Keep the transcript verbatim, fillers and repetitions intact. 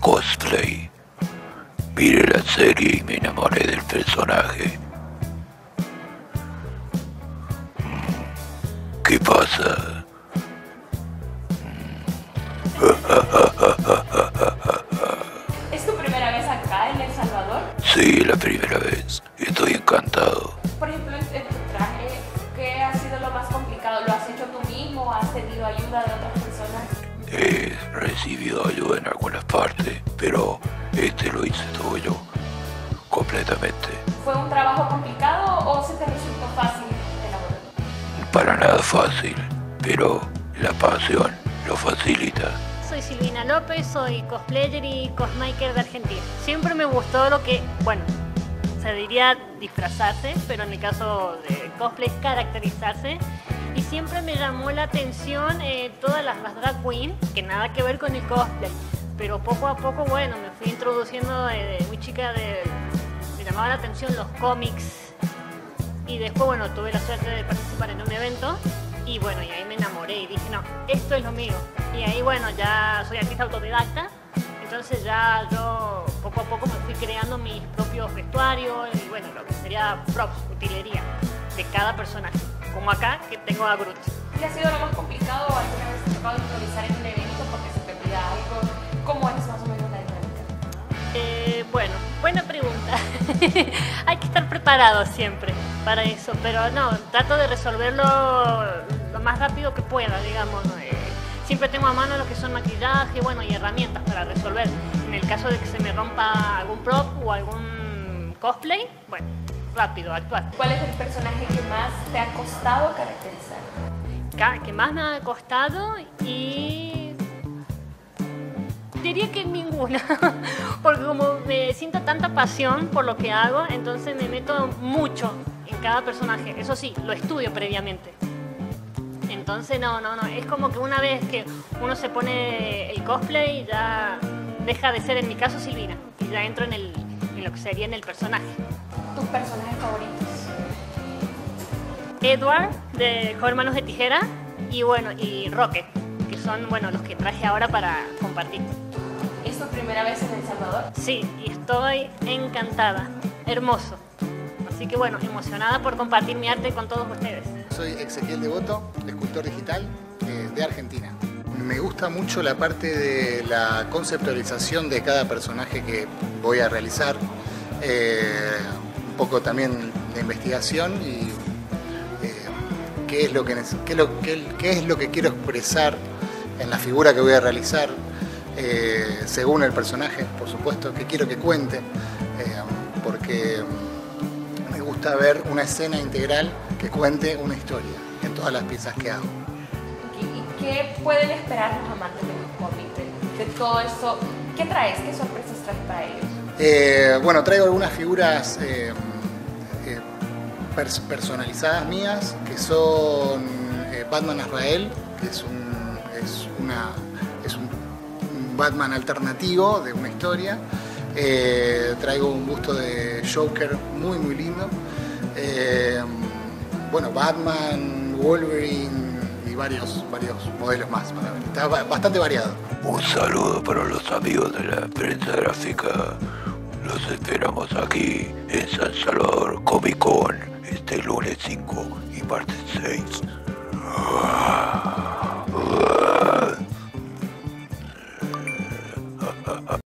cosplay. Miré la serie y me enamoré del personaje. ¿Qué pasa? ¿Es tu primera vez acá en El Salvador? Sí, la primera vez. Estoy encantado. Por ejemplo, en tu traje, ¿qué ha sido lo más complicado? ¿Lo has hecho tú mismo? ¿Has tenido ayuda de otras personas? He recibido ayuda en algunas partes, pero este lo hice todo yo, completamente. ¿Fue un trabajo complicado o se te resultó fácil elaborar? Para nada fácil, pero la pasión lo facilita. Soy Silvina López, soy cosplayer y cosmaker de Argentina. Siempre me gustó lo que, bueno, se diría disfrazarse, pero en el caso de cosplay caracterizarse. Y siempre me llamó la atención eh, todas las, las drag queen, que nada que ver con el cosplay. Pero poco a poco, bueno, me fui introduciendo desde muy chica, de, me llamaba la atención los cómics. Y después, bueno, tuve la suerte de participar en un evento. Y bueno, y ahí me enamoré y dije, no, esto es lo mío. Y ahí, bueno, ya soy artista autodidacta. Entonces ya yo poco a poco me fui creando mis propios vestuarios y bueno, lo que sería props, utilería de cada personaje. Como acá, que tengo a Groot. ¿Qué ha sido lo más complicado? ¿Alguna vez te ha tocado improvisar en un evento porque se te olvida algo? ¿Cómo es más o menos la dinámica? Eh, bueno, buena pregunta. Hay que estar preparado siempre para eso, pero no, trato de resolverlo lo más rápido que pueda, digamos. Eh, siempre tengo a mano lo que son maquillaje, bueno, y herramientas para resolver. En el caso de que se me rompa algún prop o algún cosplay, bueno, rápido, actuar. ¿Cuál es el personaje que más te ha costado caracterizar? Que más me ha costado y diría que ninguna, porque como me siento tanta pasión por lo que hago, entonces me meto mucho en cada personaje. Eso sí, lo estudio previamente. Entonces no, no, no, es como que una vez que uno se pone el cosplay ya deja de ser, en mi caso, Silvina, y ya entro en, el, en lo que sería en el personaje. ¿Tus personajes favoritos? Edward, de Joven Manos de Tijera, y bueno, y Rocket, que son, bueno, los que traje ahora para compartir. ¿Es tu primera vez en El Salvador? Sí, y estoy encantada, hermoso. Así que bueno, emocionada por compartir mi arte con todos ustedes. Soy Ezequiel Devoto, escultor digital eh, de Argentina. Me gusta mucho la parte de la conceptualización de cada personaje que voy a realizar. Eh, un poco también de investigación y eh, qué es lo que, qué lo, qué, qué es lo que quiero expresar en la figura que voy a realizar, eh, según el personaje, por supuesto, que quiero que cuente, eh, porque me gusta ver una escena integral que cuente una historia en todas las piezas que hago. ¿Y qué pueden esperar los amantes de los cómics, de, de todo esto? ¿Qué traes? ¿Qué sorpresas traes para ellos? Eh, bueno, traigo algunas figuras eh, eh, pers personalizadas mías, que son eh, Batman Azrael, que es un, es una, es un, un Batman alternativo de una historia. Eh, traigo un busto de Joker muy muy lindo. Eh, bueno, Batman, Wolverine y varios, varios modelos más para ver. Está bastante variado. Un saludo para los amigos de la prensa gráfica. Los esperamos aquí en San Salvador Comic Con este lunes cinco y martes seis.